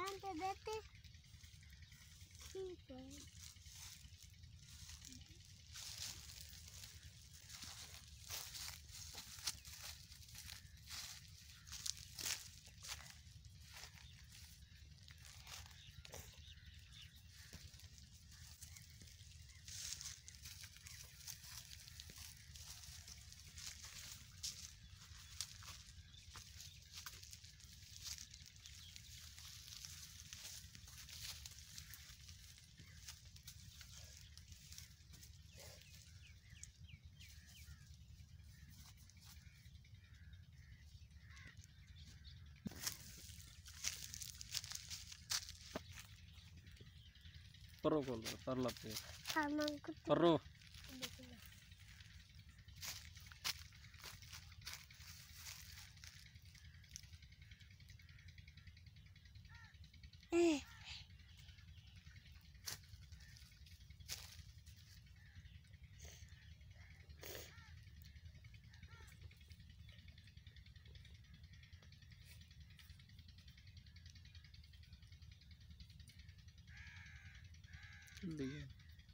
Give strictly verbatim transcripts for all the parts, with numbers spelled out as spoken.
Antes de este. Sí, pues. Perro kol tarlap ya. Tamang ko. Perro. Eh. Lihat.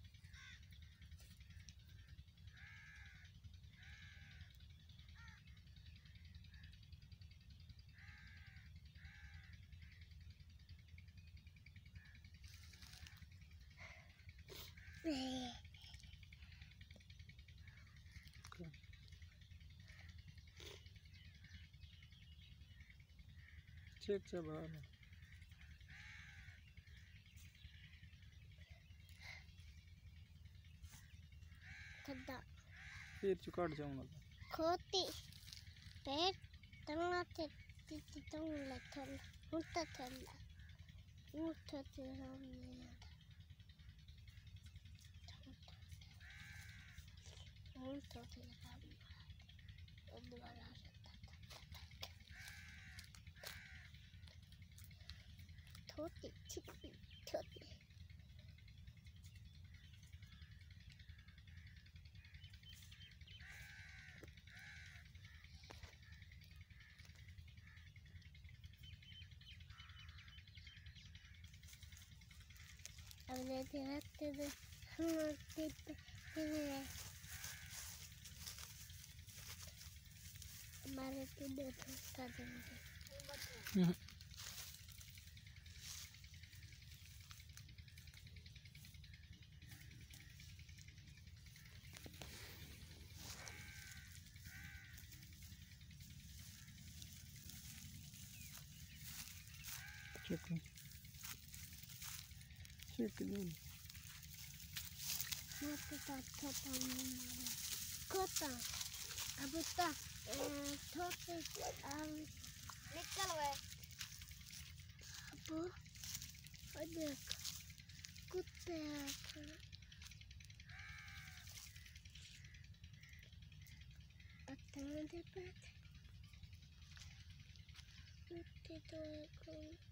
Eh. Cek coba. Tidak. फिर चुकाट जाऊंगा. Koti. Pet. Tengah titik tengah tengah. Muta tengah. Muta tengah. Muta tengah. Dua rasa. Toti. Titi. Toti. Habla de de de हमारे तो देखो करेंगे Cek. Cek ini. मत तो तो कोता अब तो थोड़े निकल गए अब देख कुत्ते पत्ते में दे कुत्ते तो